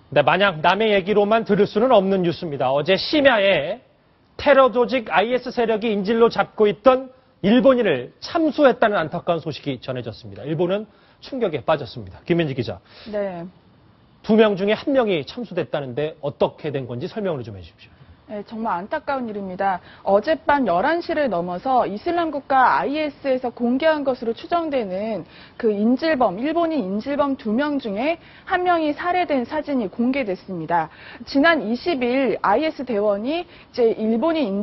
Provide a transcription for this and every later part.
네, 마냥 남의 얘기로만 들을 수는 없는 뉴스입니다. 어제 심야에 테러 조직 IS 세력이 인질로 잡고 있던 일본인을 참수했다는 안타까운 소식이 전해졌습니다. 일본은 충격에 빠졌습니다. 김현지 기자. 네. 2명 중에 1명이 참수됐다는데 어떻게 된 건지 설명을 좀 해주십시오. 네, 정말 안타까운 일입니다. 어젯밤 11시를 넘어서 이슬람 국가 IS에서 공개한 것으로 추정되는 그 일본인 인질범 2명 중에 1명이 살해된 사진이 공개됐습니다. 지난 20일 IS 대원이 이제 일본인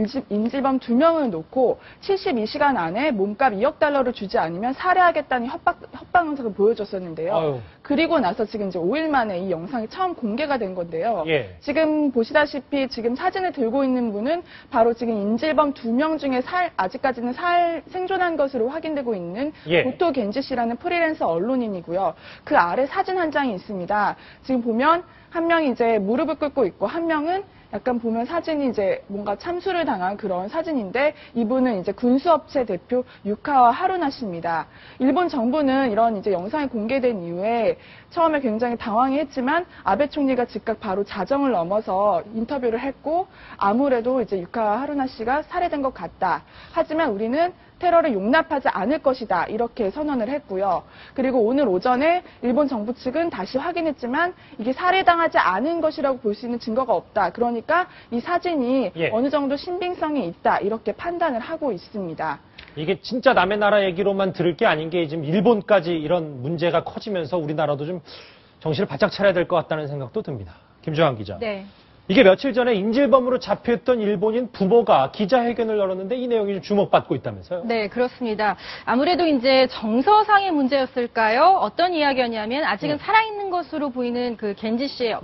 인질범 2명을 놓고 72시간 안에 몸값 2억 달러를 주지 않으면 살해하겠다는 협박 영상을 보여줬었는데요. 아유. 그리고 나서 지금 이제 5일 만에 이 영상이 처음 공개가 된 건데요. 예. 지금 보시다시피 지금 사진을 들고 있는 분은 바로 지금 인질범 2명 중에 아직까지는 생존한 것으로 확인되고 있는 예. 고토 겐지 씨라는 프리랜서 언론인이고요. 그 아래 사진 한 장이 있습니다. 지금 보면 한 명이 이제 무릎을 꿇고 있고 한 명은 약간 보면 사진이 이제 뭔가 참수를 당한 그런 사진인데 이분은 이제 군수업체 대표 유카와 하루나 씨입니다. 일본 정부는 이런 이제 영상이 공개된 이후에 처음에 굉장히 당황했지만 아베 총리가 즉각 바로 자정을 넘어서 인터뷰를 했고 아무래도 이제 유카와 하루나 씨가 살해된 것 같다. 하지만 우리는 테러를 용납하지 않을 것이다. 이렇게 선언을 했고요. 그리고 오늘 오전에 일본 정부 측은 다시 확인했지만 이게 살해당하지 않은 것이라고 볼 수 있는 증거가 없다. 그러니까 이 사진이 예. 어느 정도 신빙성이 있다. 이렇게 판단을 하고 있습니다. 이게 진짜 남의 나라 얘기로만 들을 게 아닌 게 지금 일본까지 이런 문제가 커지면서 우리나라도 좀 정신을 바짝 차려야 될 것 같다는 생각도 듭니다. 김주환 기자. 네. 이게 며칠 전에 인질범으로 잡혀있던 일본인 부모가 기자회견을 열었는데 이 내용이 좀 주목받고 있다면서요? 네, 그렇습니다. 아무래도 이제 정서상의 문제였을까요? 어떤 이야기였냐면 아직은 살아있는 것으로 보이는 그 겐지 씨의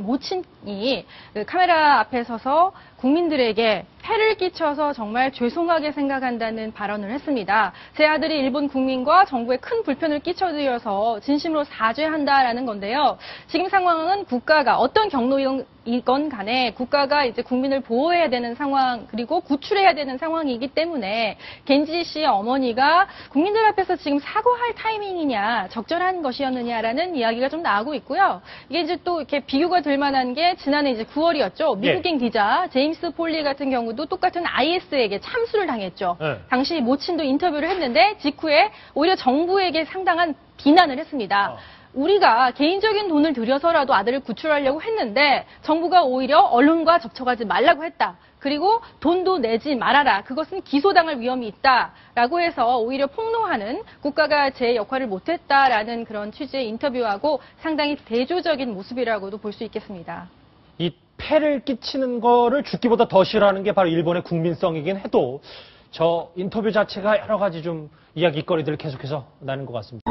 모친이 그 카메라 앞에 서서 국민들에게 폐를 끼쳐서 정말 죄송하게 생각한다는 발언을 했습니다. 제 아들이 일본 국민과 정부에 큰 불편을 끼쳐드려서 진심으로 사죄한다라는 건데요. 지금 상황은 국가가 어떤 경로이건 간에 국가가 이제 국민을 보호해야 되는 상황 그리고 구출해야 되는 상황이기 때문에 겐지 씨의 어머니가 국민들 앞에서 지금 사과할 타이밍이냐 적절한 것이었느냐라는 이야기가 좀 나오고 있고요. 이게 이제 또 이렇게 비교가 될 만한 게 지난해 이제 9월이었죠. 미국인 기자 제임스 폴리 같은 경우도 똑같은 IS에게 참수를 당했죠. 네. 당시 모친도 인터뷰를 했는데 직후에 오히려 정부에게 상당한 비난을 했습니다. 우리가 개인적인 돈을 들여서라도 아들을 구출하려고 했는데 정부가 오히려 언론과 접촉하지 말라고 했다. 그리고 돈도 내지 말아라. 그것은 기소당할 위험이 있다라고 해서 오히려 폭로하는 국가가 제 역할을 못했다라는 그런 취지의 인터뷰하고 상당히 대조적인 모습이라고도 볼 수 있겠습니다. 이 폐를 끼치는 거를 죽기보다 더 싫어하는 게 바로 일본의 국민성이긴 해도 저 인터뷰 자체가 여러 가지 좀 이야기거리들을 계속해서 나는 것 같습니다.